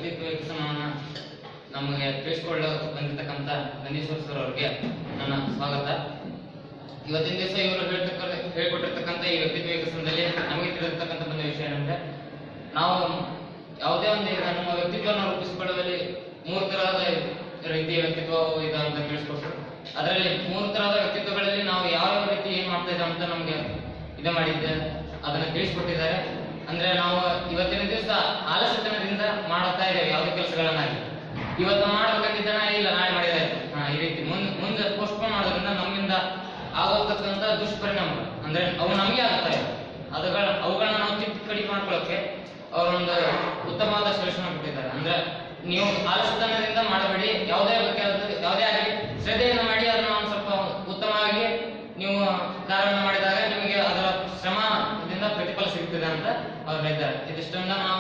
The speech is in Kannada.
ವ್ಯಕ್ತಿತ್ವ ವಿಕಸನವನ್ನು ನಮಗೆ ತಿಳಿಸಿಕೊಳ್ಳಲು ಬಂದಿರತಕ್ಕಂಥ ನಂದೀಶ್ವರ ಸರ್ ಅವರಿಗೆ ನನ್ನ ಸ್ವಾಗತ. ಇವತ್ತಿನ ದಿವಸ ಇವರು ಹೇಳ್ಕೊಟ್ಟಿರ್ತಕ್ಕಂಥ ಈ ವ್ಯಕ್ತಿತ್ವ ವಿಕಸನದಲ್ಲಿ ನಮಗೆ ತಿಳಿದಿರ್ತಕ್ಕಂಥ ಒಂದು ವಿಷಯ ಏನಂದ್ರೆ, ನಾವು ಯಾವುದೇ ಒಂದು ನಮ್ಮ ವ್ಯಕ್ತಿತ್ವವನ್ನು ರೂಪಿಸಿಕೊಳ್ಳುವಲ್ಲಿ 3 ತರಹದ ರೀತಿಯ ವ್ಯಕ್ತಿತ್ವ ಇದೆ ಅಂತ ತಿಳಿಸ್ಕೊಟ್ರು. ಅದರಲ್ಲಿ 3 ತರಹದ ವ್ಯಕ್ತಿತ್ವಗಳಲ್ಲಿ ನಾವು ಯಾವ ರೀತಿ ಏನ್ ಮಾಡ್ತಾ ಇದ್ದೇವೆ ಅಂತ ನಮ್ಗೆ ಇದು ಮಾಡಿದ್ದೆ, ಅದನ್ನ ತಿಳಿಸ್ಕೊಟ್ಟಿದ್ದಾರೆ. ಅಂದ್ರೆ ನಾವು ಇವತ್ತಿನ ದಿವಸ ಆಲಸ್ಯತನದಿಂದ ಮಾಡುತ್ತಾ ಇದ್ದೇವೆ ಯಾವುದೇ ಕೆಲಸಗಳನ್ನಾಗಿ. ಇವತ್ತು ಮಾಡ್ಬೇಕಂತಿದ್ದಾನ, ಇಲ್ಲ ನಾಳೆ ಮಾಡಿದ್ದಾರೆ, ಈ ರೀತಿ ಮುಂದೆ ಪೋಸ್ಟ್ಪೋನ್ ಮಾಡೋದ್ರಿಂದ ನಮ್ಮಿಂದ ಆಗೋತಕ್ಕಂಥ ದುಷ್ಪರಿಣಾಮಗಳು ಅಂದ್ರೆ ಅವು ನಮಗೆ ಆಗ್ತಾ ಇದೆ. ಅವುಗಳನ್ನ ನಾವು ಕಡಿಮೆ ಮಾಡ್ಕೊಳ್ಳೋಕೆ ಅವರೊಂದು ಉತ್ತಮವಾದ ಸೊಲ್ಯೂಷನ್ ಕೊಟ್ಟಿದ್ದಾರೆ. ಅಂದ್ರೆ ನೀವು ಆಲಸ್ಯತನದಿಂದ ಮಾಡಬೇಡಿ, ಯಾವುದೇ ಆಗಲಿ ಶ್ರದ್ಧೆಯಿಂದ ಮಾಡಿ, ಅದನ್ನ ಒಂದು ಸ್ವಲ್ಪ ಉತ್ತಮವಾಗಿ ನೀವು ಕಾರ್ಯವನ್ನು ಮಾಡಿದಾಗ ನಿಮಗೆ ಅದರ ಶ್ರಮದಿಂದ ಪ್ರತಿಫಲ ಸಿಗ್ತದೆ ಅಂತ ಅವ್ರು ಹೇಳಿದ್ದಾರೆ. ಇದಿಷ್ಟನ್ನ ನಾವು